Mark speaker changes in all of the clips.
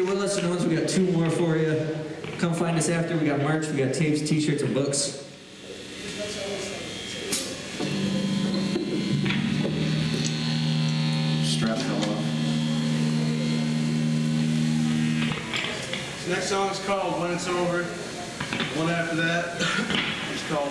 Speaker 1: What Lesser Knowns, we got 2 more for you. Come find us after. We got merch, we got tapes, t-shirts, and books.
Speaker 2: Strap fell off.
Speaker 3: This next song is called When It's Over. One after that is called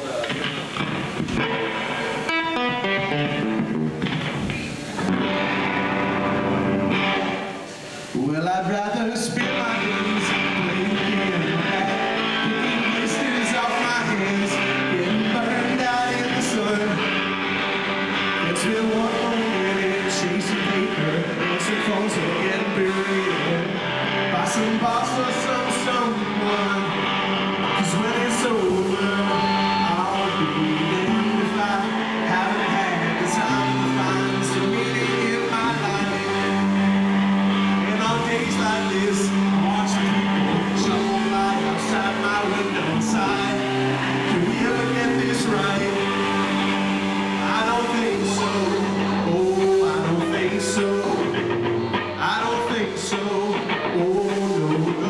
Speaker 3: Well, I'd rather spend my days playing in the back, picking blisters off my hands, getting burned out in the sun. It's been one more minute chasing paper, answering phones and getting buried by some boss or someone. 'Cause when it's over, I'll be damned if I haven't had the time to find some meaning in my life. And on days like this, I watch people shovel by outside my window inside. Can we ever get this right? I don't think so. Oh, I don't think so. I don't think so. Oh, no, no.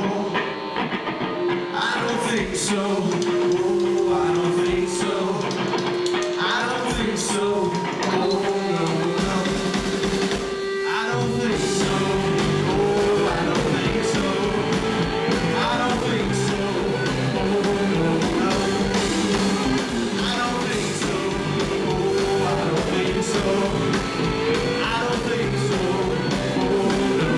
Speaker 3: I don't think so. Oh, I don't think so. I don't think so. Oh, no, no. I don't think so. Oh, I don't think so. I don't think so. Oh, no, no. I don't think so. Oh, I don't think so. I don't think so. Oh, no.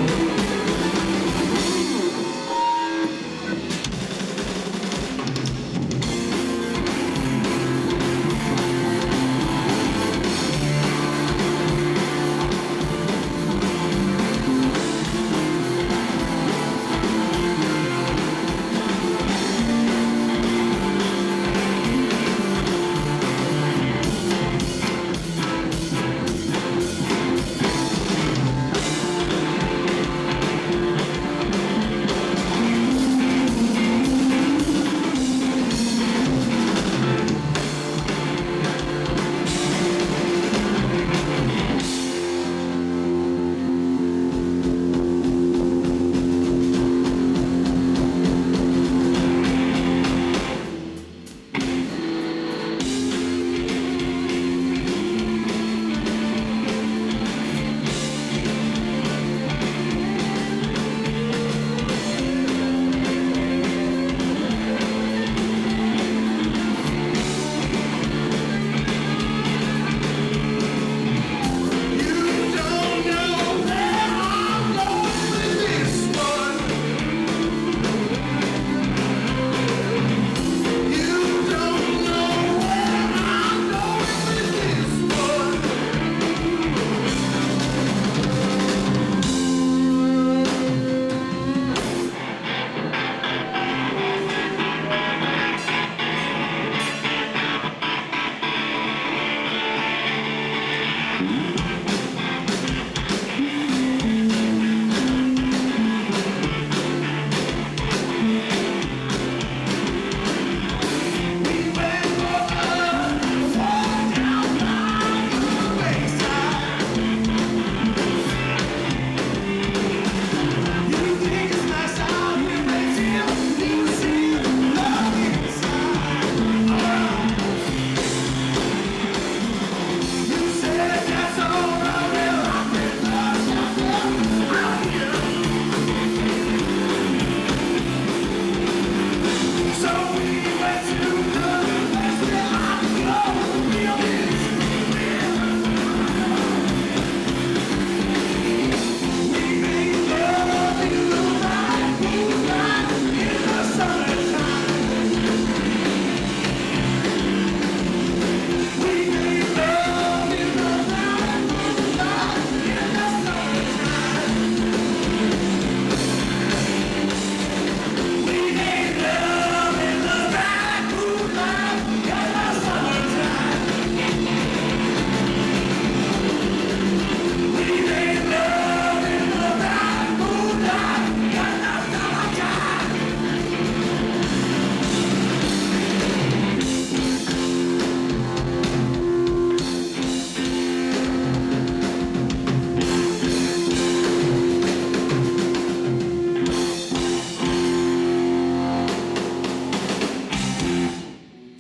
Speaker 3: That's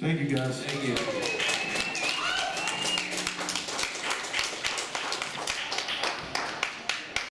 Speaker 3: Thank you, guys.
Speaker 1: Thank you.